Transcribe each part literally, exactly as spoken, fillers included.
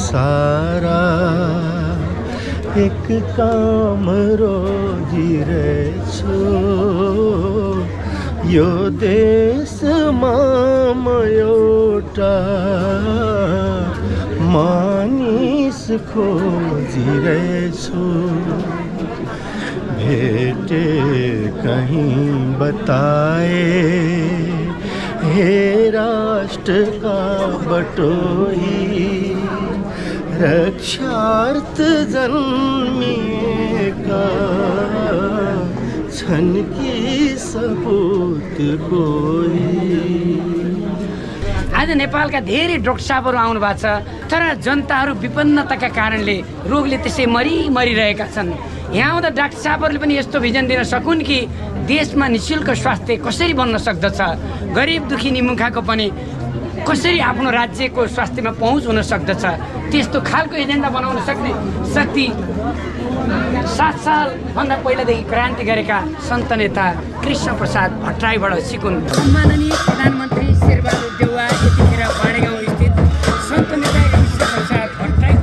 सारा एक काम रोजिरहेछु यो देशमा म एउटा मानिस खोजिरहेछु भेटे कहीं बताए हे राष्ट्र का बटोही रक्षार्थ जन्मिएका छन् कि सपूत कोही। आज नेपालका धेरै डाक्टर साहबहरू आउनु भएको छ तर जनताहरू विपन्नताका कारणले रोगले त्यसै मरि मरिरहेका छन्। यहाँ आउँदा डाक्टर साहबहरूले पनि यस्तो भिजन दिन सकुन् कि देशमा निःशुल्क स्वास्थ्य कसरी बन्न सक्दछ, गरिब दुखी निमुखाको पनि कसरी आफ्नो राज्यको स्वास्थ्यमा पहुँच हुन सक्दछ, त्यस्तो खालको एजेन्डा बनाउन सक्ने शक्ति सात सालभन्दा पहिलादेखि क्रान्ति गरेका सन्त नेता कृष्ण प्रसाद भट्टराईबाट सिकुन्। सम्माननीय प्रधानमन्त्री शेरबहादुर देउवा यतिखेर बाँडेगाउँ स्थित सन्त नेता कृष्ण प्रसाद भट्टराईको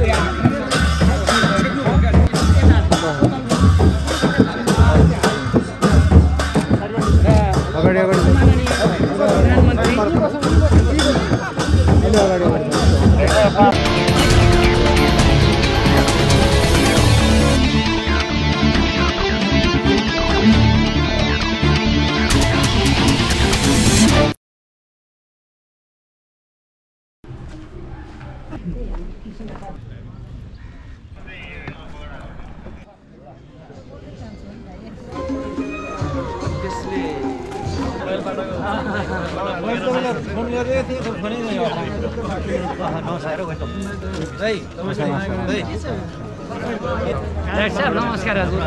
नमस्कार हजुर।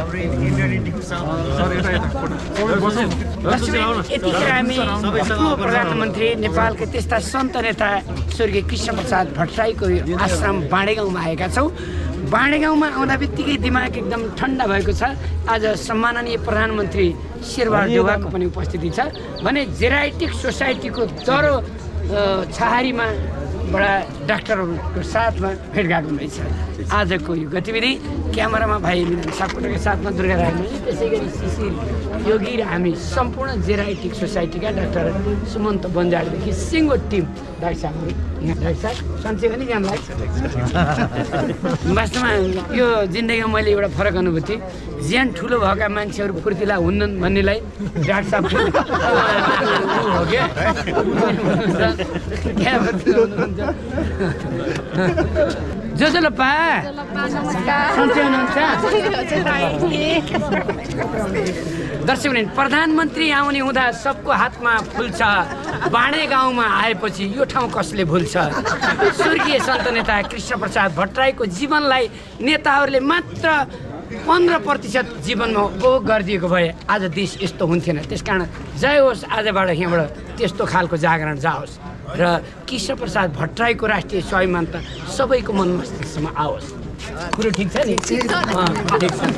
यतिखेर हामी प्रधानमन्त्री नेपालका त्यस्ता सन्त नेता स्वर्गीय कृष्ण प्रसाद भट्टराईको आश्रम बाँडेगाउँमा आएका छौँ। बाँडेगाउँमा आउँदा बित्तिकै दिमाग एकदम ठन्डा भएको छ। आज सम्माननीय प्रधानमन्त्री शेरबहादुर देउवाको पनि उपस्थिति छ भने जेराइटिक सोसाइटीको दरो छहारीमा बडा डाक्टरहरूको साथमा भेटघाट हुँदैछ। आजको यो गतिविधि क्यामेरामा भाइ मिलन सापकोटाको साथमा दुर्गा राख्नु, त्यसै गरी शिशिर योगी र हामी सम्पूर्ण जेराइटिक सोसाइटीका डाक्टर सुमन्त बन्जालदेखि सिङ्गो टिम डाक्टर साहबहरू यहाँ। डाक्टर साहब सन्चै पनि ज्ञान लाग्छ। वास्तवमा यो जिन्दगीमा मैले एउटा फरक अनुभूति, ज्यान ठुलो भएका मान्छेहरू फुर्तिला हुन्नन् भन्नेलाई डाक्टर साहब हो क्या जोजोलप्पा सन्चै हुनुहुन्छ? दर्शक प्रधानमन्त्री आउने हुँदा सबको हातमा फुल छ, बाँडे गाउँमा आएपछि यो ठाउँ कसले भुल्छ? स्वर्गीय सन्त नेता कृष्ण प्रसाद भट्टराईको जीवनलाई नेताहरूले मात्र पन्ध्र प्रतिशत जीवनमा उपभोग गरिदिएको भए आज देश यस्तो हुन्थेन। त्यसकारण जय होस्, आजबाट यहाँबाट त्यस्तो खालको जागरण जाओस् र कृष्ण प्रसाद भट्टराईको राष्ट्रिय स्वाभिमानता सबैको मन मस्तिष्कमा आओस्। कुरो ठिक छ नि? ठिक छ।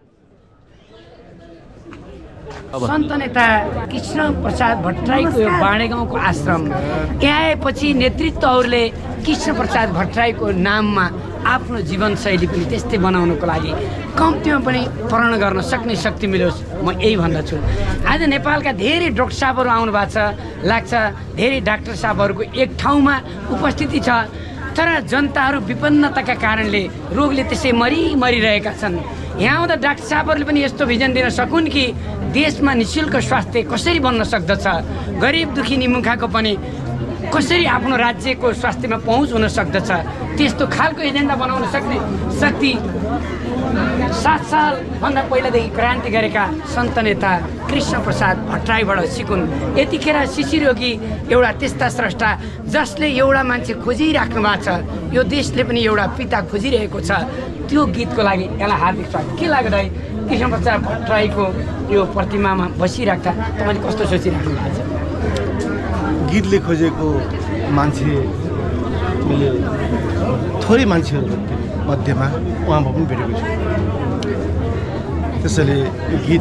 सन्त नेता कृष्ण प्रसाद भट्टराईको यो बाँडेगाउँको आश्रम यहाँ आएपछि नेतृत्वहरूले कृष्ण प्रसाद भट्टराईको नाममा आफ्नो जीवनशैली पनि त्यस्तै बनाउनको लागि कम्तीमा पनि प्रण गर्न सक्ने शक्ति मिलोस्, म यही भन्दछु। आज नेपालका धेरै डाक्टर साहबहरू आउनु भएको छ, लाग्छ धेरै डाक्टर साहबहरूको एक ठाउँमा उपस्थिति छ तर जनताहरू विपन्नताका कारणले रोगले त्यसै मरि मरिरहेका छन्। यहाँ आउँदा डाक्टर साहबहरूले पनि यस्तो भिजन दिन सकुन् कि देशमा निःशुल्क स्वास्थ्य कसरी बन्न सक्दछ, गरिब दुखी निमुखाको पनि कसरी आफ्नो राज्यको स्वास्थ्यमा पहुँच हुन सक्दछ, त्यस्तो खालको एजेन्डा बनाउन सक्ने शक्ति सात सालभन्दा पहिलादेखि क्रान्ति गरेका सन्त नेता कृष्ण प्रसाद भट्टराईबाट सिकुन्। यतिखेर शिशिर योगी एउटा त्यस्ता स्रष्टा जसले एउटा मान्छे खोजिराख्नु भएको छ, यो देशले पनि एउटा पिता खोजिरहेको छ। त्यो गीतको लागि यसलाई हार्दिक स्वागत। के लाग्यो दाइ, कृष्ण प्रसाद भट्टराईको यो प्रतिमामा बसिराख्दा तपाईँले कस्तो सोचिराख्नु भएको छ? गीतले खोजेको मान्छे मैले थोरै मान्छेहरू मध्येमा उहाँमा पनि भेटेको छु। त्यसैले यो गीत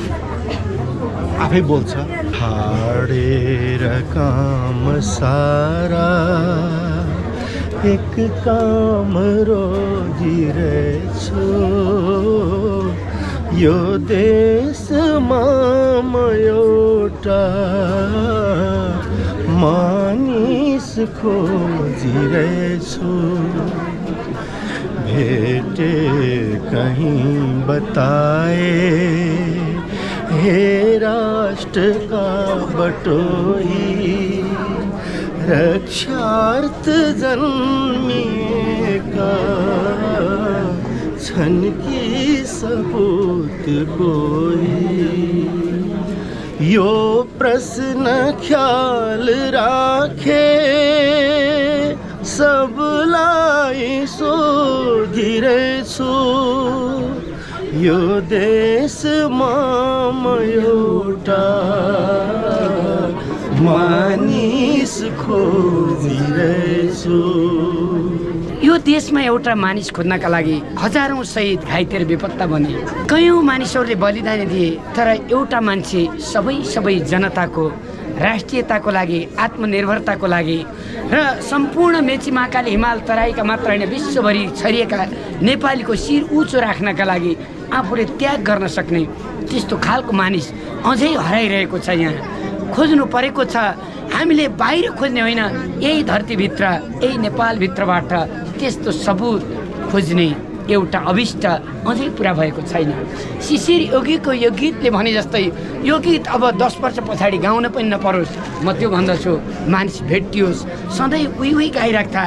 आफै बोल्छ। हाडेर काम सारा एक काम रोजिरहेछु यो देशमा म एउटा मानिस खोजिरहेछु भेटे कहीं बताए हे राष्ट्र का बटोही रक्षार्थ जन्मिएका छन् कि सपूत कोही यो प्रश्न ख्याल राखे सबलाई सोधिरहेछु यो देशमा म एउटा मानिस खोजिरहेछु यो देशमा एउटा मानिस खोज्नका लागि हजारौं शहीद घाइते र बेपत्ता बने कयौं मानिसहरूले बलिदान दिए तर एउटा मान्छे सबै सबै जनताको राष्ट्रियताको लागि आत्मनिर्भरताको लागि र सम्पूर्ण मेची महाकाली हिमाल तराईका मात्र होइन विश्वभरि छरिएका नेपालीको शिर उच्च राख्नका लागि आफूले त्याग गर्न सक्ने त्यस्तो खालको मानिस अझै हराइरहेको छ यहाँ खोज्नु परेको छ हामीले बाहिर खोज्ने होइन यही धरतीभित्र यही नेपालभित्रबाट त्यस्तो सबुत खोज्ने एउटा अभिष्ट अझै पुरा भएको छैन शिशिर योगीको यो गीतले भने जस्तै यो गीत अब दस वर्ष पछाडि गाउन पनि नपरोस् म त्यो भन्दछु मानिस भेटियोस् सधैँ उही उही गाइराख्दा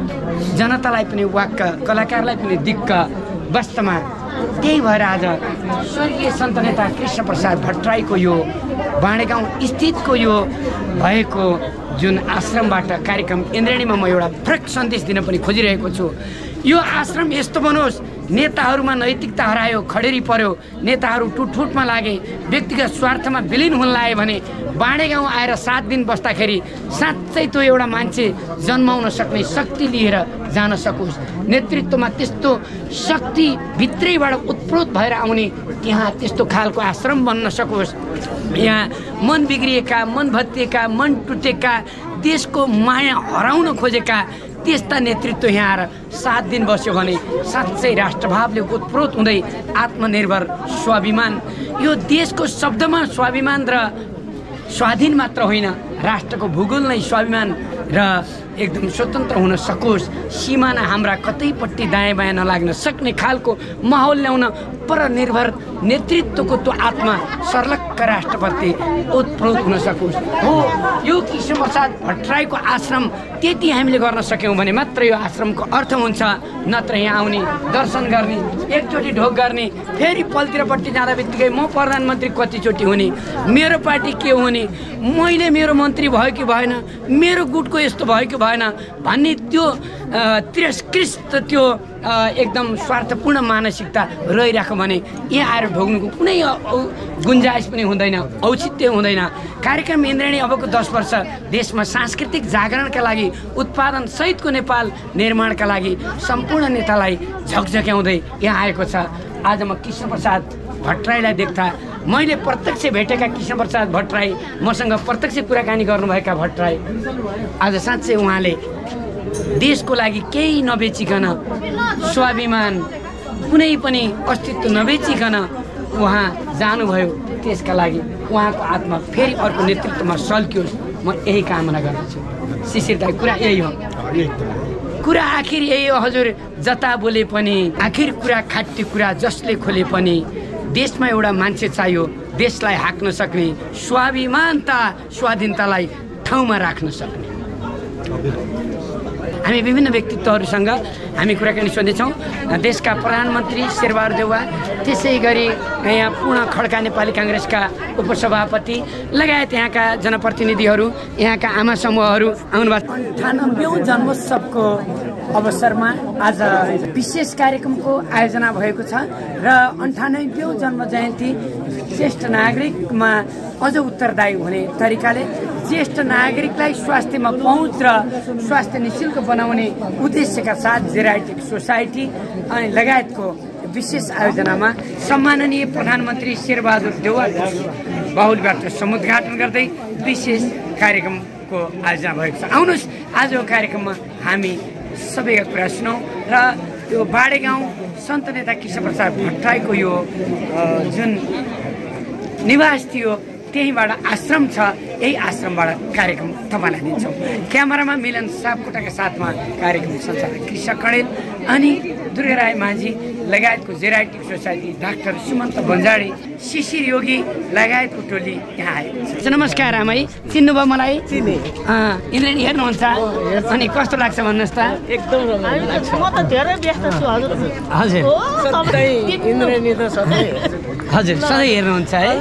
जनतालाई पनि वाक्क कलाकारलाई पनि दिक्क वास्तवमा त्यही भएर आज स्वर्गीय सन्त नेता कृष्ण प्रसाद भट्टराईको यो बाँडेगाउँ स्थितको यो भएको जुन आश्रमबाट कार्यक्रम इन्द्रेणीमा म एउटा फरक सन्देश दिन पनि खोजिरहेको छु यो आश्रम यस्तो बनोस् नेताहरूमा नैतिकता हरायो खडेरी पर्यो नेताहरू टुटफुटमा लागे व्यक्तिगत स्वार्थमा विलिन हुन लागे भने बाँडेगाउँ आएर सात दिन बस्दाखेरि साँच्चै त्यो एउटा मान्छे जन्माउन सक्ने शक्ति लिएर जान सकोस् नेतृत्वमा त्यस्तो शक्ति भित्रैबाट उत्प्रोत भएर आउने त्यहाँ त्यस्तो खालको आश्रम बन्न सकोस् यहाँ मन बिग्रिएका मन भत्तिएका मन टुटेका देशको माया हराउन खोजेका त्यस्ता नेतृत्व यहाँ आएर सात दिन बस्यो भने साँच्चै राष्ट्रभावले उत्प्रोत हुँदै आत्मनिर्भर स्वाभिमान यो देशको शब्दमा स्वाभिमान र स्वाधीन मात्र होइन राष्ट्रको भूगोल नै स्वाभिमान र एकदम स्वतन्त्र हुन सकोस् सीमाना हाम्रा कतैपट्टि दायाँ बायाँ नलाग्न सक्ने खालको माहौल ल्याउन परनिर्भर नेतृत्वको त्यो आत्मा सर्लक्क राष्ट्रप्रति उत्प्रोत हुन सकोस् हो यो कृष्ण प्रसाद भट्टराईको आश्रम त्यति हामीले गर्न सक्यौँ भने मात्र यो आश्रमको अर्थ हुन्छ नत्र यहाँ आउने दर्शन गर्ने एकचोटि ढोक गर्ने फेरि पल्तिरपट्टि जाँदा बित्तिकै म प्रधानमन्त्री कतिचोटि हुने मेरो पार्टी के हुने मैले मेरो मन्त्री भयो कि भएन मेरो गुटको यस्तो भयो कि भएन भन्ने त्यो तिरस्कृत त्यो एकदम स्वार्थपूर्ण मानसिकता रहिरहेको भने यहाँ आएर ढोग्नुको कुनै गुन्जाइस पनि हुँदैन औचित्य हुँदैन कार्यक्रम इन्द्रेणी अबको दस वर्ष देशमा सांस्कृतिक जागरणका लागि उत्पादन सहितको नेपाल निर्माणका लागि सम्पूर्ण नेतालाई झकझक्याउँदै यहाँ आएको छ आज म कृष्ण प्रसाद भट्टराईलाई देख्दा मैले प्रत्यक्ष भेटेका कृष्ण प्रसाद भट्टराई मसँग प्रत्यक्ष कुराकानी गर्नुभएका भट्टराई आज साँच्चै उहाँले देशको लागि केही नबेचिकन स्वाभिमान कुनै पनि अस्तित्व नबेचिकन उहाँ जानुभयो त्यसका लागि उहाँको आत्मा फेरि अर्को नेतृत्वमा सल्कियोस् म यही कामना गर्दछु शिशिर दाइ कुरा यही हो कुरा आखिर यही हो हजुर जता बोले पनि आखिर कुरा खाटी कुरा जसले खोले पनि देशमा एउटा मान्छे चाहियो देशलाई हाँक्न सक्ने स्वाभिमानता स्वाधीनतालाई ठाउँमा राख्न सक्ने हामी विभिन्न व्यक्तित्वहरूसँग हामी कुराकानी सोध्दैछौँ देशका प्रधानमन्त्री शेरबहादुर देउवा त्यसै गरी यहाँ पूर्ण खड्का नेपाली काङ्ग्रेसका उपसभापति लगायत यहाँका जनप्रतिनिधिहरू यहाँका आमा समूहहरू आउनुभएको अन्ठानब्बेौँ जन्मोत्सवको अवसरमा आज विशेष कार्यक्रमको आयोजना भएको छ र अन्ठानब्बेौँ जन्म जयन्ती ज्येष्ठ नागरिकमा अझ उत्तरदायी हुने तरिकाले ज्येष्ठ नागरिकलाई स्वास्थ्यमा पहुँच र स्वास्थ्य निःशुल्क बनाउने उद्देश्यका साथ जेराइटिक सोसाइटी अनि लगायतको विशेष आयोजनामा सम्माननीय प्रधानमन्त्री शेरबहादुर देउवा बाहुलीबाट समुद्घाटन गर्दै विशेष कार्यक्रमको आयोजना भएको छ। आउनुहोस् आजको कार्यक्रममा हामी सबैका कुरा सुनौँ र यो बाडे गाउँ सन्त नेता कृष्णप्रसाद भट्टराईको यो जुन निवास थियो त्यहीँबाट आश्रम छ, यही आश्रमबाट कार्यक्रम तपाईँलाई दिन्छौँ। क्यामेरामा मिलन सापकोटाका साथमा कार्यक्रम सञ्चालक कृष्ण कणेल अनि दुर्गा राई माझी लगायतको geriatric society doctor Sumant Banjadi, Shishir Yogi लगायतको टोली यहाँ आएको छ। नमस्कार आमाई, चिन्नुभयो मलाई? चिने। इन्द्रेणी हेर्नुहुन्छ अनि कस्तो लाग्छ भन्नुहोस् त? एकदम रमाइलो लाग्छ। म त धेरै व्यस्त छु हजुर। हजुर इन्द्रेणी त सधैँ हजुर सधैँ हेर्नुहुन्छ है।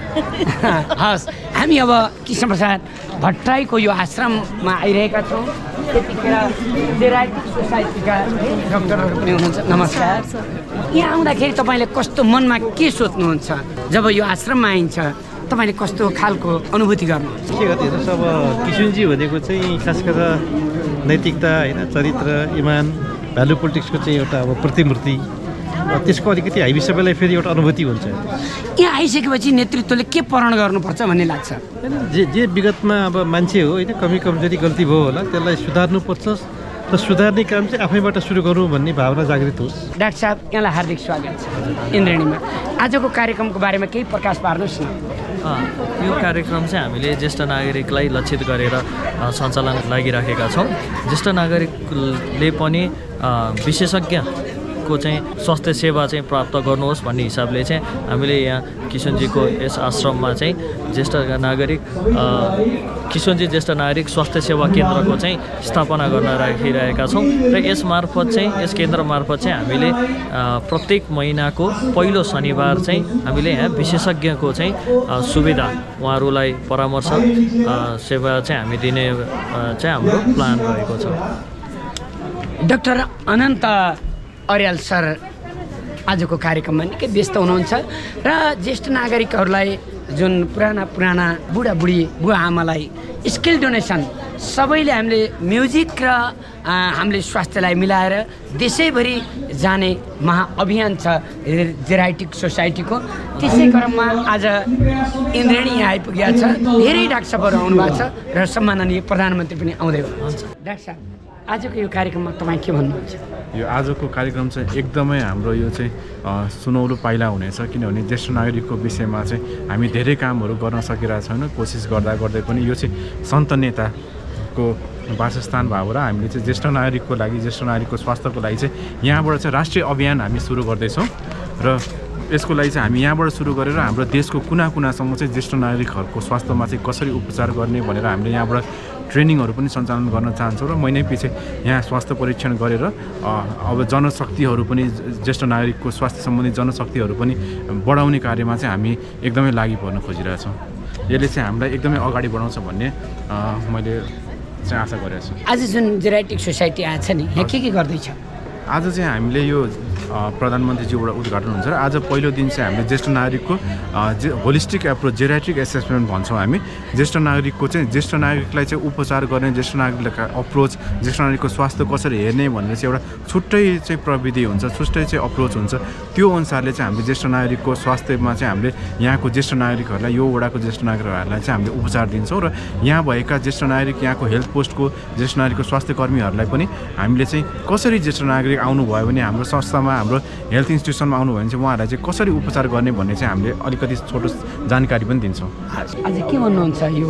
हस्, हामी अब कृष्णप्रसाद भट्टराईको यो आश्रममा आइरहेका छौँ। त्यतिखेर जेराइटिक सोसाइटीका डक्टरहरू पनि हुनुहुन्छ। नमस्कार। यहाँ आउँदाखेरि तपाईँले कस्तो मनमा के सोच्नुहुन्छ? जब यो आश्रममा आइन्छ तपाईँले कस्तो खालको अनुभूति गर्नुहुन्छ? के गर्दै हेर्नुहोस्, अब किशुनजी भनेको चाहिँ खास गरेर नैतिकता होइन, चरित्र, इमान, भ्यालु पोलिटिक्सको चाहिँ एउटा अब प्रतिमूर्ति, त्यसको अलिकति हामी सबैलाई फेरि एउटा अनुभूति हुन्छ। यहाँ आइसकेपछि नेतृत्वले के प्रण गर्नुपर्छ भन्ने लाग्छ? जे जे विगतमा अब मान्छे हो होइन, कमी कमजोरी गल्ती भयो होला, त्यसलाई सुधार्नुपर्छ र सुधार्ने काम चाहिँ आफैबाट सुरु गरौँ भन्ने भावना जागृत होस्। डाक्टर साहब, यहाँलाई हार्दिक स्वागत छ इन्द्रेणीमा। आजको कार्यक्रमको बारेमा केही प्रकाश पार्नुहोस् न। यो कार्यक्रम चाहिँ हामीले ज्येष्ठ नागरिकलाई लक्षित गरेर सञ्चालन लागिराखेका छौँ। ज्येष्ठ नागरिकले पनि विशेषज्ञ को चाहिँ स्वास्थ्य सेवा चाहिँ प्राप्त गर्नुहोस् भन्ने हिसाबले चाहिँ हामीले यहाँ किशनजीको यस आश्रममा चाहिँ ज्येष्ठ नागरिक किशनजी ज्येष्ठ नागरिक स्वास्थ्य सेवा केन्द्रको चाहिँ स्थापना गर्न राखिरहेका छौँ र यस मार्फत चाहिँ यस केन्द्र मार्फत चाहिँ हामीले प्रत्येक महिनाको पहिलो शनिबार चाहिँ हामीले यहाँ विशेषज्ञको चाहिँ सुविधा उहाँहरूलाई परामर्श सेवा चाहिँ हामी दिने चाहिँ हाम्रो प्लान रहेको छ। डाक्टर अनन्त अर्याल सर आजको कार्यक्रममा निकै व्यस्त हुनुहुन्छ र ज्येष्ठ नागरिकहरूलाई जुन पुराना पुराना बुढाबुढी बुवा आमालाई स्किल डोनेसन सबैले हामीले म्युजिक र हामीले स्वास्थ्यलाई मिलाएर देशैभरि जाने महाअभियान छ जेराइटिक सोसाइटीको। त्यसै क्रममा आज इन्द्रेणी यहाँ आइपुगेको छ। धेरै डाक्टर साहबहरू आउनुभएको छ र सम्माननीय प्रधानमन्त्री पनि आउँदै हुनुहुन्छ। डाक्टर साहब, आजको यो कार्यक्रममा तपाईँ के भन्नुहुन्छ? यो आजको कार्यक्रम चाहिँ एकदमै हाम्रो यो चाहिँ सुनौलो पाइला हुनेछ, किनभने ज्येष्ठ नागरिकको विषयमा चाहिँ हामी धेरै कामहरू गर्न सकिरहेको छैनौँ। कोसिस गर्दा गर्दै पनि यो चाहिँ सन्त नेताको वासस्थान भएको र हामीले चाहिँ ज्येष्ठ नागरिकको लागि ज्येष्ठ नागरिकको स्वास्थ्यको लागि चाहिँ यहाँबाट चाहिँ राष्ट्रिय अभियान हामी सुरु गर्दैछौँ र यसको लागि चाहिँ हामी यहाँबाट सुरु गरेर हाम्रो देशको कुना कुनासम्म चाहिँ ज्येष्ठ नागरिकहरूको स्वास्थ्यमा चाहिँ कसरी उपचार गर्ने भनेर हामीले यहाँबाट ट्रेनिङहरू पनि सञ्चालन गर्न चाहन्छौँ र महिनै पछि यहाँ स्वास्थ्य परीक्षण गरेर अब जनशक्तिहरू पनि ज्येष्ठ नागरिकको स्वास्थ्य सम्बन्धी जनशक्तिहरू पनि बढाउने कार्यमा चाहिँ हामी एकदमै लागि पर्न खोजिरहेछौँ। यसले चाहिँ हामीलाई एकदमै अगाडि बढाउँछ भन्ने मैले चाहिँ आशा गरेको छु। आज जुन जेराइटिक सोसाइटी आएको छ नि, यहाँ के के गर्दैछ? आज चाहिँ हामीले यो प्रधानमन्त्रीज्यूबाट उद्घाटन हुन्छ र आज पहिलो दिन चाहिँ हामीले ज्येष्ठ नागरिकको जे होलिस्टिक एप्रोच जेराइट्रिक एसेसमेन्ट भन्छौँ हामी। ज्येष्ठ नागरिकको चाहिँ ज्येष्ठ नागरिकलाई चाहिँ उपचार गर्ने, ज्येष्ठ नागरिकलाई अप्रोच, ज्येष्ठ नागरिकको स्वास्थ्य कसरी हेर्ने भनेर चाहिँ एउटा छुट्टै चाहिँ प्रविधि हुन्छ, छुट्टै चाहिँ अप्रोच हुन्छ। त्यो अनुसारले चाहिँ हामीले ज्येष्ठ नागरिकको स्वास्थ्यमा चाहिँ हामीले यहाँको ज्येष्ठ नागरिकहरूलाई यो वडाको ज्येष्ठ नागरिकहरूलाई चाहिँ हामीले उपचार दिन्छौँ र यहाँ भएका ज्येष्ठ नागरिक यहाँको हेल्थ पोस्टको ज्येष्ठ नागरिकको स्वास्थ्य कर्मीहरूलाई पनि हामीले चाहिँ कसरी ज्येष्ठ नागरिक आउनुभयो भने हाम्रो संस्थामा हाम्रो हेल्थ इन्स्टिट्युसनमा आउनुभयो भने चाहिँ उहाँहरूलाई चाहिँ कसरी उपचार गर्ने भन्ने चाहिँ हामीले अलिकति छोटो जानकारी पनि दिन्छौँ। आज के भन्नुहुन्छ यो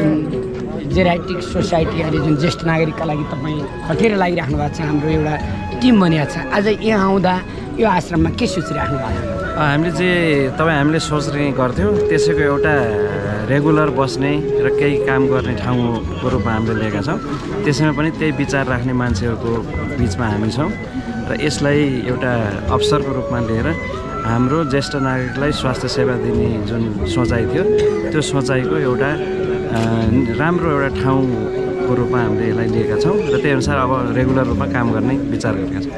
जेराइटिक सोसाइटी अहिले जुन ज्येष्ठ नागरिकका लागि तपाईँ खटेर लागिराख्नु भएको छ, हाम्रो एउटा टिम बनिएको छ, आज यहाँ आउँदा यो आश्रममा के सोचिराख्नु भएको? हामीले चाहिँ तपाईँ हामीले सोच्ने गर्थ्यौँ त्यसैको एउटा रेगुलर बस्ने र केही काम गर्ने ठाउँको रूपमा हामीले लिएका छौँ। त्यसैमा पनि त्यही विचार राख्ने मान्छेहरूको बिचमा हामी छौँ र यसलाई एउटा अवसरको रूपमा लिएर हाम्रो ज्येष्ठ नागरिकलाई स्वास्थ्य सेवा दिने जुन सोचाइ थियो त्यो सोचाइको एउटा राम्रो एउटा ठाउँको रूपमा हामीले यसलाई लिएका छौँ र त्यही अनुसार अब रेगुलर रूपमा काम गर्ने विचार गरेका छौँ।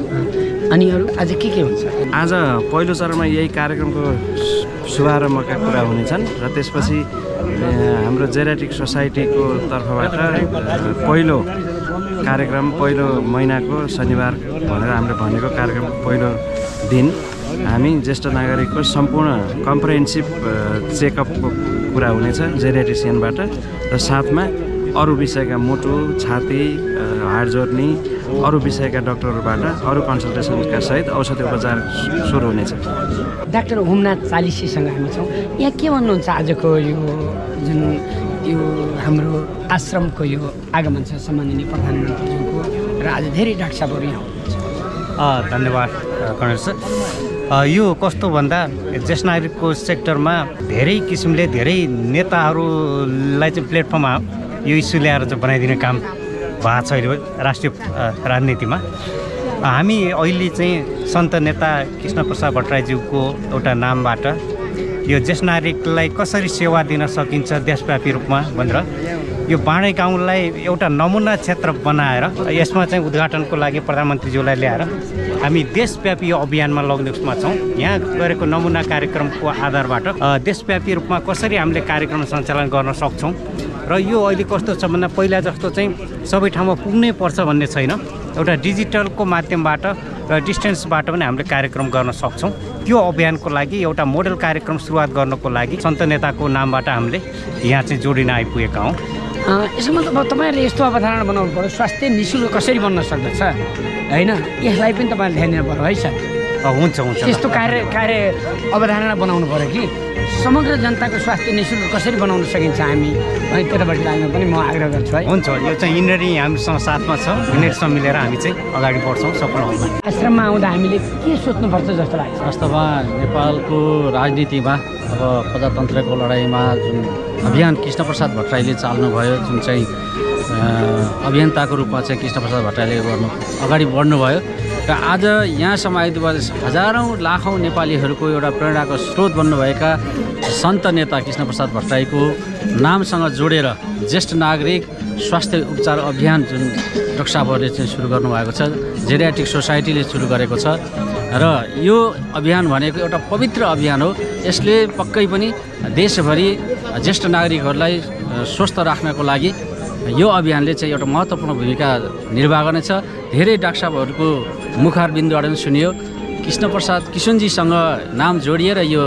अनि अरू आज के के हुन्छ? आज पहिलो चरणमा यही कार्यक्रमको शुभारम्भका कुरा हुनेछन् र त्यसपछि हाम्रो जेराइटिक सोसाइटीको तर्फबाट पहिलो कार्यक्रम पहिलो महिनाको शनिबार भनेर हामीले भनेको कार्यक्रमको पहिलो दिन हामी ज्येष्ठ नागरिकको सम्पूर्ण कम्प्रिहेन्सिभ चेकअपको कुरा हुनेछ जेरियाट्रिसियनबाट र साथमा अरू विषयका मुटु, छाती, हाड जोड्ने अरू विषयका डाक्टरहरूबाट अरू कन्सल्टेसनका सहित औषधि उपचार सुरु हुनेछ। डाक्टर हुमनाथ चालिसेसँग हामी छौँ। यहाँ के भन्नुहुन्छ आजको यो जुन यो हाम्रो आश्रमको यो आगमन छ सम्माननीय प्रधानमन्त्रीज्यूको र आज धेरै डाक्टर साहबहरू यहाँ हुनुहुन्छ। धन्यवाद कर्णेल सर। यो कस्तो भन्दा ज्येष्ठ नागरिकको सेक्टरमा धेरै किसिमले धेरै नेताहरूलाई चाहिँ प्लेटफर्ममा यो इस्यु ल्याएर चाहिँ बनाइदिने काम भएको छ अहिले राष्ट्रिय राजनीतिमा। हामी अहिले चाहिँ सन्त नेता कृष्णप्रसाद भट्टराईज्यूको एउटा नामबाट यो ज्येष्ठ नागरिकलाई कसरी सेवा दिन सकिन्छ देशव्यापी रूपमा भनेर यो बाँडे गाउँलाई एउटा नमुना क्षेत्र बनाएर यसमा चाहिँ उद्घाटनको लागि प्रधानमन्त्रीज्यूलाई ल्याएर हामी देशव्यापी यो अभियानमा लग्ने उसमा छौँ। यहाँ गरेको नमुना कार्यक्रमको आधारबाट देशव्यापी रूपमा कसरी हामीले कार्यक्रम सञ्चालन गर्न सक्छौँ र यो अहिले कस्तो छ भन्दा पहिला जस्तो चाहिँ सबै ठाउँमा पुग्नै पर्छ भन्ने छैन। एउटा डिजिटलको माध्यमबाट र डिस्टेन्सबाट पनि हामीले कार्यक्रम गर्न सक्छौँ। त्यो अभियानको लागि एउटा मोडल कार्यक्रम सुरुवात गर्नको लागि सन्त नेताको नामबाट हामीले यहाँ चाहिँ जोडिन आइपुगेका हौँ। यसमा अब तपाईँहरूले यस्तो अवधारणा बनाउनु पर्यो, स्वास्थ्य निःशुल्क कसरी बन्न सक्दछ होइन, यसलाई पनि तपाईँले ध्यान दिनु पर्यो है सर। हुन्छ हुन्छ त्यस्तो कार्य कार्य अवधारणा बनाउनु पऱ्यो कि समग्र जनताको स्वास्थ्य निःशुल्क कसरी बनाउन सकिन्छ हामी है, त्यतापट्टि लाग्न पनि म आग्रह गर्छु है। हुन्छ, यो चाहिँ यिनीहरू हामीसँग साथमा छ, यिनीहरूसँग मिलेर हामी चाहिँ अगाडि बढ्छौँ सफल हुन्छौँ। आश्रममा आउँदा हामीले के सोच्नुपर्छ जस्तो लाग्छ? वास्तवमा नेपालको राजनीतिमा अब प्रजातन्त्रको लडाइँमा जुन अभियान कृष्णप्रसाद भट्टराईले चाल्नुभयो, जुन चाहिँ अभियन्ताको रूपमा चाहिँ कृष्णप्रसाद भट्टराईले गर्नु अगाडि बढ्नुभयो र आज यहाँसम्म आइदिएर हजारौँ लाखौँ नेपालीहरूको एउटा प्रेरणाको स्रोत बन्नुभएका सन्त नेता कृष्णप्रसाद भट्टराईको नामसँग जोडेर ज्येष्ठ नागरिक स्वास्थ्य उपचार अभियान जुन डाक्टर साहबहरूले चाहिँ सुरु गर्नुभएको छ, जेरियाट्रिक सोसाइटीले सुरु गरेको छ र यो अभियान भनेको एउटा पवित्र अभियान हो। यसले पक्कै पनि देशभरि ज्येष्ठ नागरिकहरूलाई स्वस्थ राख्नको लागि यो अभियानले चाहिँ एउटा महत्त्वपूर्ण भूमिका निर्वाह गर्नेछ। धेरै डाक्टर साहबहरूको मुखारबिन्दबाट पनि सुनियो, कृष्णप्रसाद किशनजीसँग नाम जोडिएर यो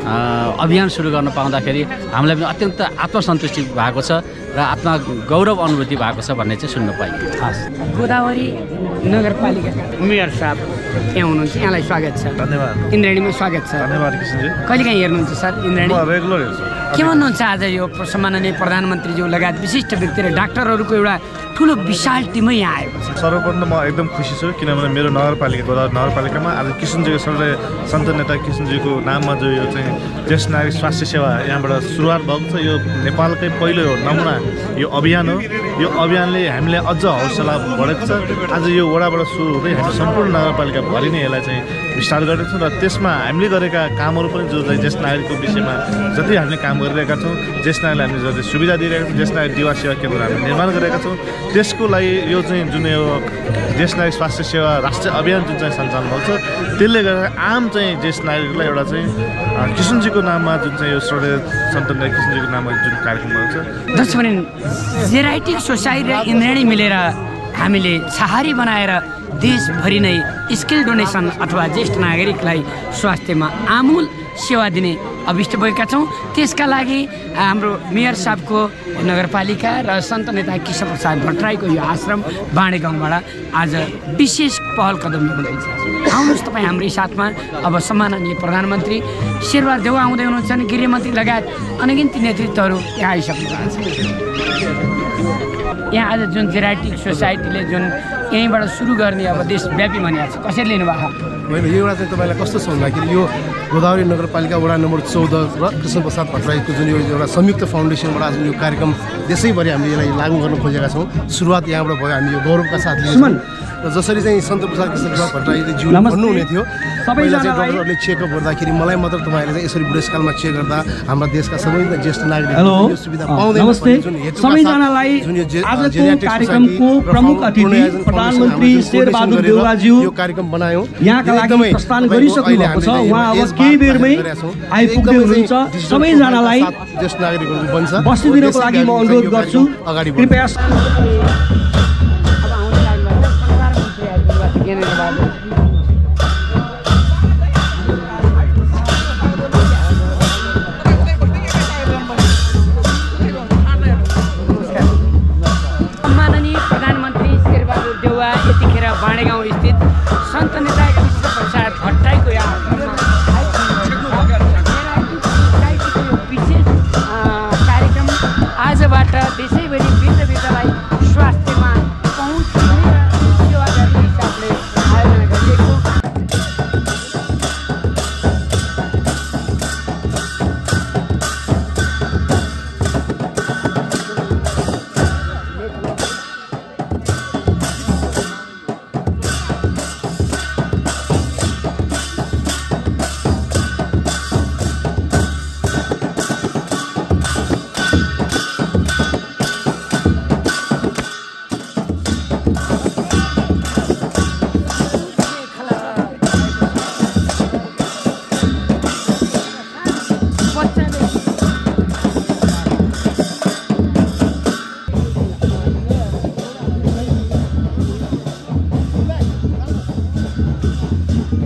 अभियान सुरु गर्न पाउँदाखेरि हामीलाई पनि अत्यन्त आत्मसन्तुष्टि भएको छ र आत्मा गौरव अनुभूति भएको छ भन्ने चाहिँ सुन्न पाइयो। हस्, गोदावरी नगरपालिकाका मेयर साहब यहाँ हुनुहुन्छ, यहाँलाई स्वागत छ। धन्यवाद। इन्द्राणीमा स्वागत छ। धन्यवाद किशनजी। कहिले काहीँ हेर्नुहुन्छ सर इन्द्राणी? रेगुलर हेर्छु। के भन्नुहुन्छ आज यो सम्माननीय प्रधानमन्त्रीज्यू लगायत विशिष्ट व्यक्ति र डाक्टरहरूको एउटा ठुलो विशाल टिमै यहाँ आएको छ? सर्वप्रथम म एकदम खुसी छु, किनभने मेरो नगरपालिका गोदावरी नगरपालिकामा आज किशनजीको सरले सन्त नेता किशनजीको नाममा जो यो चाहिँ ज्येष्ठ नागरिक स्वास्थ्य सेवा यहाँबाट सुरुवात भएको छ। यो नेपालकै पहिलो नमुना यो अभियान हो। यो अभियानले हामीले अझ हौसला बढेको छ। आज यो वडाबाट सुरु हुँदै हामी सम्पूर्ण नगरपालिकाभरि नै यसलाई चाहिँ विस्तार गरेको छौँ र त्यसमा हामीले गरेका कामहरू पनि जो चाहिँ ज्येष्ठ नागरिकको विषयमा जति हामीले काम गरिरहेका छौँ, ज्येष्ठ नागरिकलाई हामीले जति सुविधा दिइरहेका छौँ, ज्येष्ठ नागरिक दिवा सेवा केन्द्र हामीले निर्माण गरेका छौँ, त्यसको लागि यो चाहिँ जुन यो ज्येष्ठ नागरिक स्वास्थ्य सेवा राष्ट्रिय अभियान जुन चाहिँ सञ्चालन भएको छ, त्यसले गर्दा आम चाहिँ ज्येष्ठ नागरिकलाई एउटा चाहिँ किशनजीको नाममा जुन चाहिँ यो श्रोडे सन्त नेता किशनजीको नाममा जुन कार्यक्रम भएको छ, जसमा जेराइटिक सोसाइटी र इन्द्राणी मिलेर हामीले छहारी बनाएर देशभरि नै स्किल डोनेसन अथवा ज्येष्ठ नागरिकलाई स्वास्थ्यमा आमूल सेवा दिने अभिष्ट भएका छौँ। त्यसका लागि हाम्रो मेयर साहबको नगरपालिका र सन्त नेता कृष्णप्रसाद भट्टराईको यो आश्रम बाँडे गाउँबाट आज विशेष पहल कदम हुँदैछ। आउनुहोस् तपाईँ हाम्रै साथमा। अब सम्माननीय प्रधानमन्त्री शेरबहादुर देउवा आउँदै हुनुहुन्छ अनि गृहमन्त्री लगायत अनगिन्ती नेतृत्वहरू यहाँ आइसक्नु भएको छ। यहाँ आज जुन जेराइटिक सोसाइटीले जुन यहीँबाट सुरु गर्ने अब देशव्यापी भनिएको छ, कसरी लिनुभएको? होइन, यो एउटा चाहिँ तपाईँलाई कस्तो छ भन्दाखेरि यो गोदावरी नगरपालिका वडा नम्बर चौध र कृष्णप्रसाद भट्टराईको जुन यो एउटा संयुक्त फाउन्डेसनबाट आज यो कार्यक्रम देशैभरि हामीले यसलाई लागू गर्न खोजेका छौँ। सुरुवात यहाँबाट भयो। हामी यो गौरवका साथ लिन्छौँ र जसरी चाहिँ सन्त प्रसाद कृष्णप्रसाद भट्टराईले जीवन भन्नुहुने थियो, पहिला चाहिँ डक्टरहरूले चेकअप गर्दाखेरि मलाई मात्र तपाईँहरूले चाहिँ यसरी बुढेसकालमा चेक गर्दा हाम्रा देशका सबैभन्दा ज्येष्ठ नागरिकहरूले यो सुविधा पाउँदैन। सबैजनालाई आजको कार्यक्रमको प्रमुख अतिथि प्रधानमन्त्री शेरबहादुर देउवाज्यू यो कार्यक्रम बनायो, यहाँका लागि प्रस्थान गरिसक्नु भएको छ। उहाँ अब केही बेरमै आइपुग्दै हुनुहुन्छ। सबैजनालाई ज्येष्ठ नागरिकहरूको बन्छ बस्दिनको लागि म अनुरोध गर्छु, कृपया। सम्माननीय प्रधानमन्त्री शेरबहादुर देउवा यतिखेर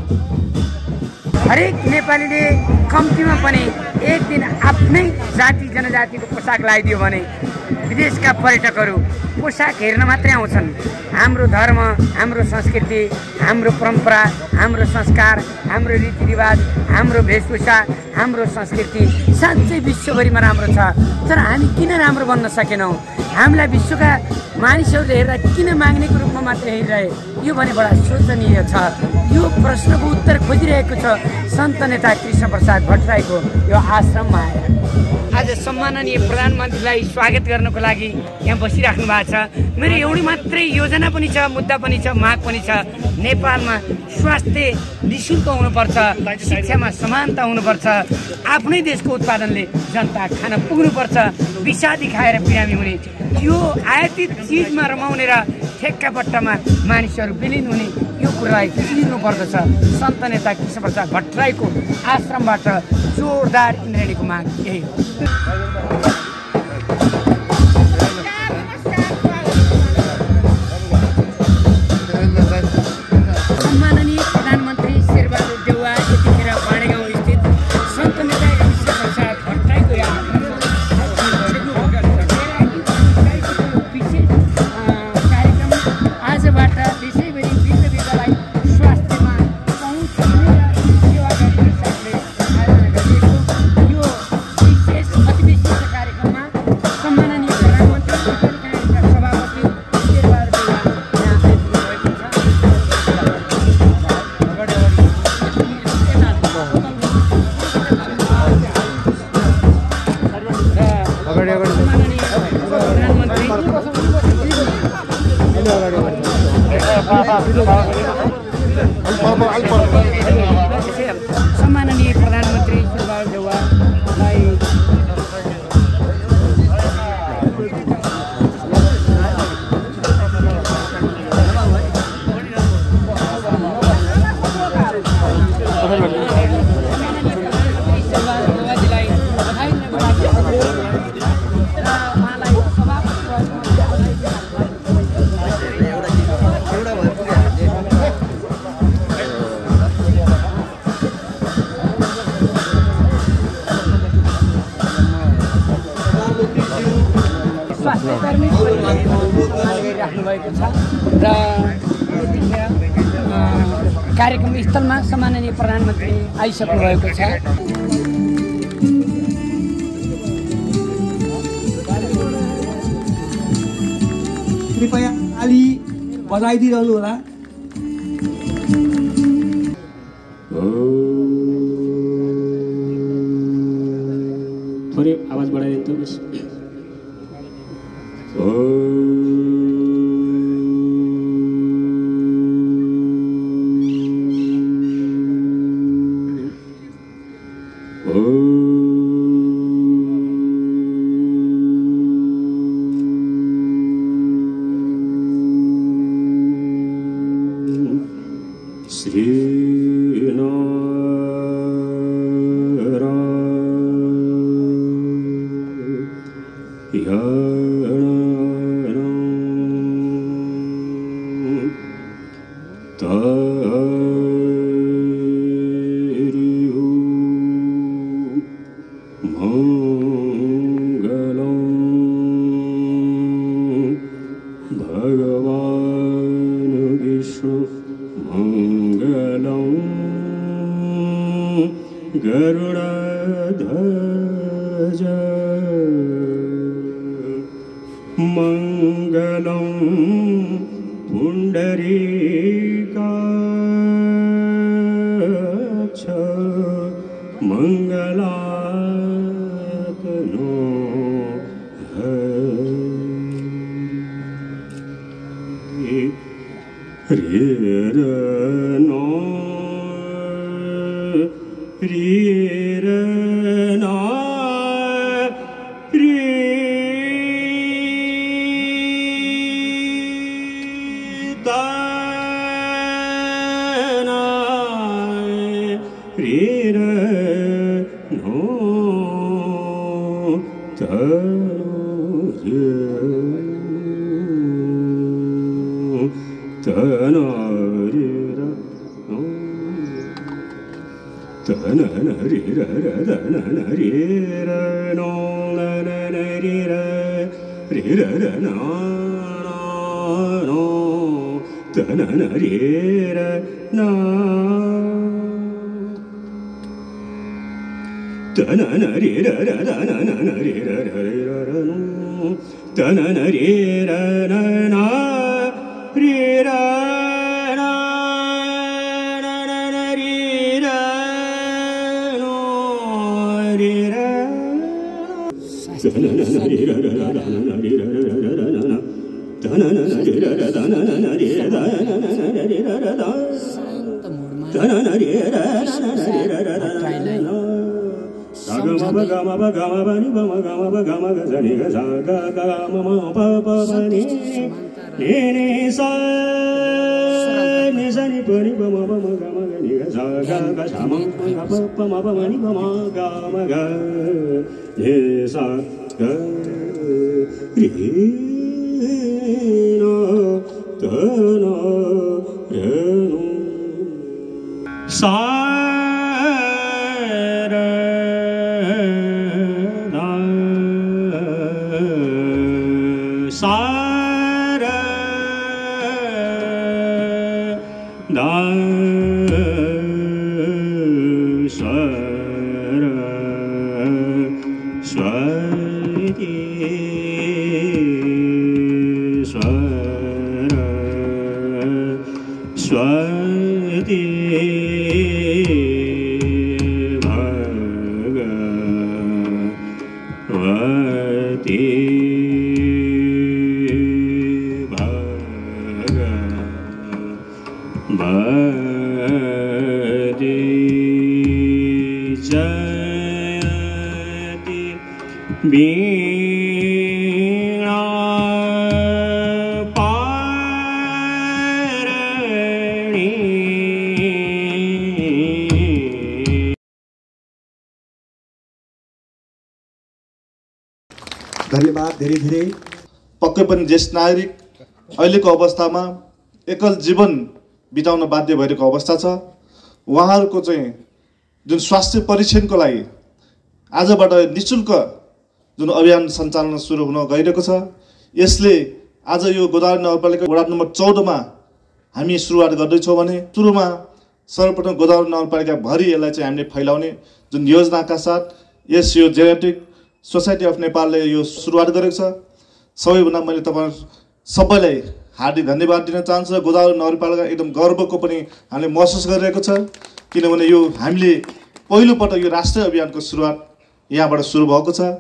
हरेक नेपालीले कम्तीमा पनि एक दिन आफ्नै जाति जनजातिको पोसाक लगाइदियो भने विदेशका पर्यटकहरू पोसाक हेर्न मात्रै आउँछन्। हाम्रो धर्म, हाम्रो संस्कृति, हाम्रो परम्परा, हाम्रो संस्कार, हाम्रो रीतिरिवाज, हाम्रो वेशभूषा, हाम्रो संस्कृति साँच्चै विश्वभरिमा राम्रो छ। तर हामी किन राम्रो बन्न सकेनौँ? हामीलाई विश्वका मानिसहरूले हेर्दा किन माग्नेको रूपमा मात्र हेरिरहे? यो भने बडा शोचनीय छ। यो प्रश्नको उत्तर खोजिरहेको छ सन्त नेता कृष्ण प्रसाद भट्टराईको यो आश्रममा आएर। आज सम्माननीय प्रधानमन्त्रीलाई स्वागत गर्नको लागि यहाँ बसिराख्नु भएको छ। मेरो एउटै मात्रै योजना पनि छ, मुद्दा पनि छ, माग पनि छ। नेपालमा स्वास्थ्य निःशुल्क हुनुपर्छ, शिक्षामा समानता हुनुपर्छ, आफ्नै देशको उत्पादनले जनता खान पुग्नुपर्छ, विषादी खाएर बिरामी हुने यो आयातित चिजमा रमाउने र ठेक्कापट्टामा मानिसहरू विलिन हुने यो कुरालाई चिर्नुपर्दछ। सन्त नेता कृष्ण प्रसाद भट्टराईको आश्रमबाट जोरदार इन्द्रेणीको माग यही हो। सम्माननीय प्रधानमन्त्री शेरबहादुर देउवा यतिखेर बाँडेगाउँ स्थित सन्त नेता कृष्ण प्रसाद भट्टराईको विशेष कार्यक्रम आजबाट देशैभरि वृद्ध वृद्धलाई स्वास्थ्यमा पहुँच सेवा गर्ने हिसाबले आयोजना गरिएको यो विशेष अति विशिष्ट कार्यक्रममा सम्माननीय प्रधानमन्त्री सभापति शेरबहादुर देउवा यहाँ आइपुग्नु भएको छ। सम्माननीय प्रधानमन्त्री शेरबहादुर देउवालाई स्वास्थ्यकर्मी राख्नु भएको छ र यतिखेर कार्यक्रम स्थलमा सम्माननीय प्रधानमन्त्री आइसक्नु भएको छ। कृपया ताली बजाइदिइरहनु होला। थोरै आवाज बढाइदिनु त बस। गरुडध्वज मङ्गलं पुण्डरीकाक्ष मङ्गलातनो हरि रे नो रे नो धन्यवाद धेरै धेरै। पक्कै पनि ज्येष्ठ नागरिक अहिलेको अवस्थामा एकल जीवन बिताउन बाध्य भइरहेको अवस्था छ। उहाँहरूको चाहिँ जुन स्वास्थ्य परीक्षणको लागि आजबाट निःशुल्क जुन अभियान सञ्चालन सुरु हुन गइरहेको छ, यसले आज यो गोदावरी नगरपालिका वडा नम्बर चौधमा हामी सुरुवात गर्दैछौँ भने सुरुमा सर्वप्रथम गोदावरी नगरपालिकाभरि यसलाई चाहिँ हामीले फैलाउने जुन योजनाका साथ यस यो जेनेटिक सोसाइटी अफ नेपालले यो सुरुवात गरेको छ। सबैभन्दा मैले तपाईँ सबैलाई हार्दिक धन्यवाद दिन चाहन्छु। गोदावरी नगरपालिका एकदम गर्वको पनि हामीले महसुस गरिरहेको छ, किनभने यो हामीले पहिलोपटक यो राष्ट्रिय अभियानको सुरुवात यहाँबाट सुरु भएको छ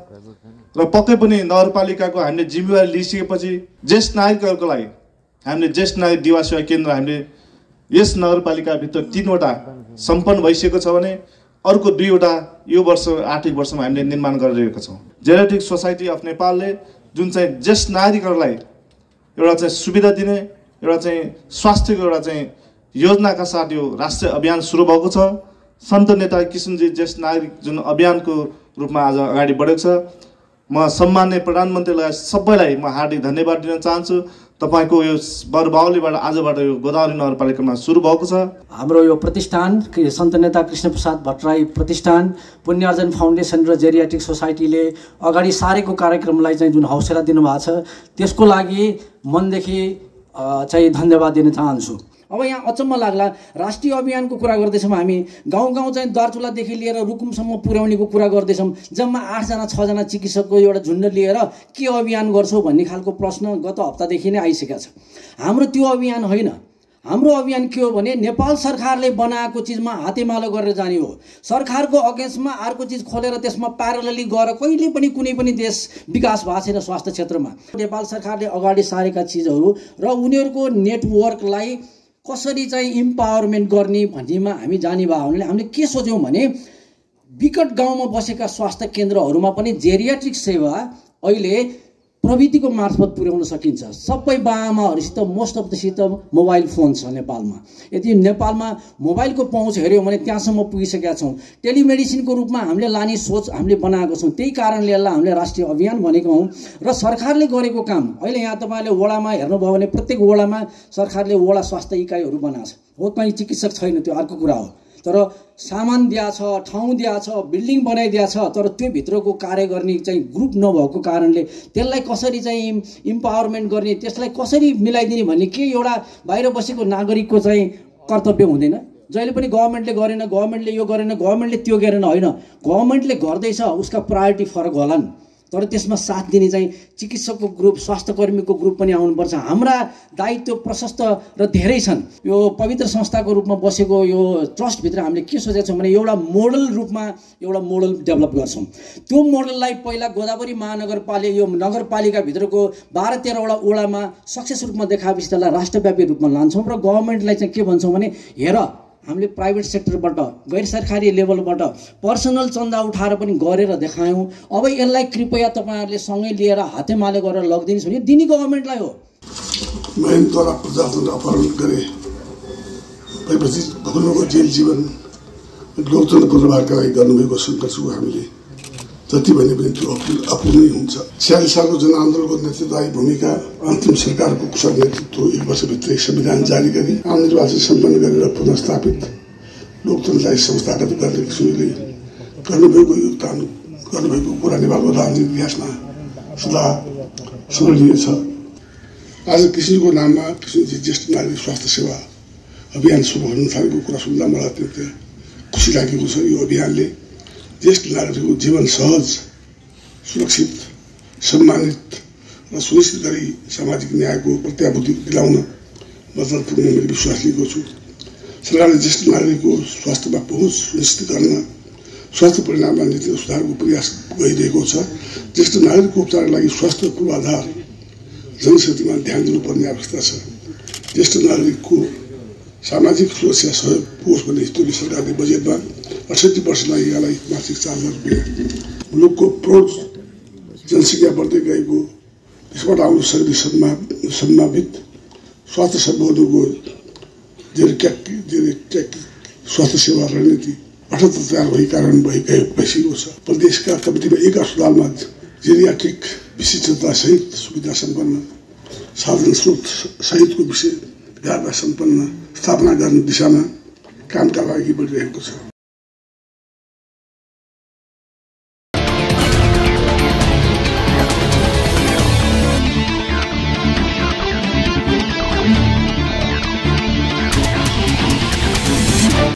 र पक्कै पनि नगरपालिकाको हामीले जिम्मेवारी लिइसकेपछि ज्येष्ठ नागरिकहरूको लागि हामीले ज्येष्ठ नागरिक दिवा सेवा केन्द्र हामीले यस नगरपालिकाभित्र तीनवटा सम्पन्न भइसकेको छ भने अर्को दुईवटा यो वर्ष आर्थिक वर्षमा हामीले निर्माण गरिरहेका छौँ। जेनेटिक सोसाइटी अफ नेपालले जुन चाहिँ ज्येष्ठ नागरिकहरूलाई एउटा चाहिँ सुविधा दिने एउटा चाहिँ स्वास्थ्यको एउटा चाहिँ योजनाका साथ यो राष्ट्रिय अभियान सुरु भएको छ। सन्त नेता किशनजी ज्येष्ठ नागरिक जुन अभियानको रूपमा आज अगाडि बढेको छ, म सम्माननीय प्रधानमन्त्री लगायत सबैलाई म हार्दिक धन्यवाद दिन चाहन्छु। तपाईको यो बरबाउलीबाट आजबाट यो गोदावरी नगरपालिकामा सुरु भएको छ। हाम्रो यो प्रतिष्ठान सन्त नेता कृष्णप्रसाद भट्टराई प्रतिष्ठान, पुण्यार्जन फाउन्डेसन र जेरियाट्रिक सोसाइटीले अगाडि सारेको कार्यक्रमलाई चाहिँ जुन हौसला दिनुभएको छ त्यसको लागि मनदेखि चाहिँ धन्यवाद दिन चाहन्छु। अब यहाँ अचम्म लाग्ला, राष्ट्रिय अभियानको कुरा गर्दैछौँ हामी, गाउँ गाउँ चाहिँ दार्चुलादेखि लिएर रुकुमसम्म पुर्याउनेको कुरा गर्दैछौँ। जम्मा आठजना छजना चिकित्सकको एउटा झुन्ड लिएर के अभियान गर्छौँ भन्ने खालको प्रश्न गत हप्तादेखि नै आइसकेको छ। हाम्रो त्यो अभियान होइन। हाम्रो अभियान के हो भने नेपाल सरकारले बनाएको चिजमा हातेमालो गरेर जाने हो। सरकारको अगेन्स्टमा अर्को चिज खोलेर त्यसमा प्यारलली गएर कहिले पनि कुनै पनि देश विकास भएको छैन स्वास्थ्य क्षेत्रमा। नेपाल सरकारले अगाडि सारेका चिजहरू र उनीहरूको नेटवर्कलाई कसरी चाहिँ इम्पावरमेन्ट गर्ने भन्नेमा हामी जाने भए हुनाले हामीले के सोच्यौँ भने विकट गाउँमा बसेका स्वास्थ्य केन्द्रहरूमा पनि जेरियाट्रिक सेवा अहिले प्रविधिको मार्फत पुर्याउन सकिन्छ। सबै बाआमाहरूसित मोस्ट अफ दसित मोबाइल फोन छ नेपालमा। यदि नेपालमा मोबाइलको पहुँच हेऱ्यौँ भने त्यहाँसम्म पुगिसकेका छौँ। टेलिमेडिसिनको रूपमा हामीले लाने सोच हामीले बनाएको छौँ। त्यही कारणले यसलाई हामीले राष्ट्रिय अभियान भनेको हौँ र सरकारले गरेको काम अहिले यहाँ तपाईँले वडामा हेर्नुभयो भने प्रत्येक वडामा सरकारले वडा स्वास्थ्य इकाइहरू बनाएको छ। हो कहीँ चिकित्सक छैन त्यो अर्को कुरा हो, तर सामान दिया छ, ठाउँ दिया छ, बिल्डिङ बनाइदिया छ, तर त्यो भित्रको कार्य गर्ने चाहिँ ग्रुप नभएको कारणले त्यसलाई कसरी चाहिँ इम्पावरमेन्ट गर्ने, त्यसलाई कसरी मिलाइदिने भन्ने के एउटा बाहिर बसेको नागरिकको चाहिँ कर्तव्य हुँदैन। जहिले पनि गभर्मेन्टले गरेन, गभर्मेन्टले यो गरेन, गभर्मेन्टले त्यो गरेन, होइन, गभर्मेन्टले गर्दैछ, उसका प्रायोरिटी फरक होलान्, तर त्यसमा साथ दिने चाहिँ चिकित्सकको ग्रुप, स्वास्थ्यकर्मीको ग्रुप पनि आउनुपर्छ। हाम्रा दायित्व प्रशस्त र धेरै छन्। यो पवित्र संस्थाको रूपमा बसेको यो ट्रस्टभित्र हामीले के सोचेका छौँ भने एउटा मोडल रूपमा एउटा मोडल डेभलप गर्छौँ। त्यो मोडललाई पहिला गोदावरी महानगरपालिका यो नगरपालिकाभित्रको बाह्र तेह्रवटा वडामा सक्सेस रूपमा देखाएपछि त्यसलाई राष्ट्रव्यापी रूपमा लान्छौँ र गभर्मेन्टलाई चाहिँ के भन्छौँ भने हेर हामीले प्राइभेट सेक्टरबाट, गैर सरकारी लेभलबाट पर्सनल चन्दा उठाएर पनि गरेर देखायौँ। अब यसलाई कृपया तपाईँहरूले सँगै लिएर हातेमाले गरेर लगिदिनुहोस् भने दिने गभर्मेन्टलाई हो। मैनद्वारा प्रजातन्त्र अपहरण गरे भएपछि भोग्नुको जेल जीवन लोकतन्त्र पुनर्वारका लागि गर्नुभएको सङ्घर्षको हामीले जति भने पनि त्यो अपूर्णै हुन्छ। छयालिस सालको जनआन्दोलनको नेतृत्वदायी भूमिका, अन्तिम सरकारको कुशल नेतृत्व, एक वर्षभित्रै संविधान जारी गरी आम निर्वाचन सम्पन्न गरेर पुनर्स्थापित लोकतन्त्रलाई संस्थागत गर्ने किसिमले गर्नुभएको योगदान गर्नुभएको कुरा नेपालको राजनीतिक इतिहासमा सदा स्मरणीय छ। आज कृष्णको नाममा कृष्णजी ज्येष्ठ नागरिक स्वास्थ्य सेवा अभियान सुरु हुन थालेको कुरा सुन्दा मलाई अत्यन्त खुसी लागेको छ। यो अभियानले ज्येष्ठ नागरिकको जीवन सहज, सुरक्षित, सम्मानित र सुनिश्चित गरी सामाजिक न्यायको प्रत्याभूति दिलाउन मद्दत पुग्ने मैले विश्वास लिएको छु। सरकारले ज्येष्ठ नागरिकको स्वास्थ्यमा पहुँच सुनिश्चित गर्न स्वास्थ्य परिणाममा नीति सुधारको प्रयास गरिरहेको छ। ज्येष्ठ नागरिकको उपचारका लागि स्वास्थ्य पूर्वाधार जनशक्तिमा ध्यान दिनुपर्ने आवश्यकता छ। ज्येष्ठ नागरिकको सामाजिक सुरक्षा सहयोग पुगोस् भन्ने हेतुले सरकारले बजेटमा अठसट्ठी वर्ष नागरिकलाई मासिक चार लाख रुपियाँ, मुलुकको प्रौढ जनसङ्ख्या बढ्दै गएको त्यसबाट आउनु सक्ने सम्भावित स्वास्थ्य सम्बन्धको जेरिट्रिक स्वास्थ्य सेवा रणनीति अठहत्तर तयार भई कारण भइ भइसकेको छ। प्रदेशका कमिटीमा एक अस्पतालमा जेरियाट्रिक विशिष्टता सहित सुविधा सम्पन्न साधन स्रोत सहितको विषय विधानलाई सम्पन्न स्थापना गर्ने दिशामा कामका लागि बढिरहेको छ।